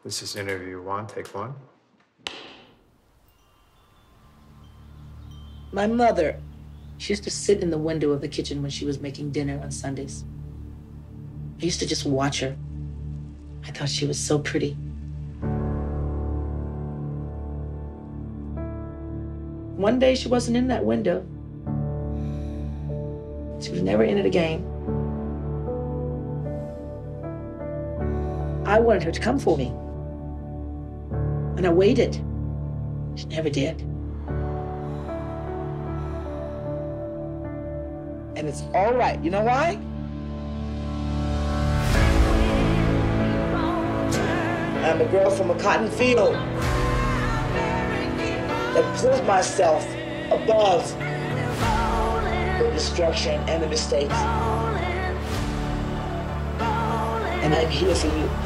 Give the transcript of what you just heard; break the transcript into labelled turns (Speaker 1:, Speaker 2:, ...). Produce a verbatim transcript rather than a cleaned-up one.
Speaker 1: This is interview one, take one.
Speaker 2: My mother, she used to sit in the window of the kitchen when she was making dinner on Sundays. I used to just watch her. I thought she was so pretty. One day she wasn't in that window. She was never in it again. I wanted her to come for me. And I waited. She never did. And it's all right. You know why? I'm a girl from a cotton field that pulled myself above the destruction and the mistakes. And I'm here for you.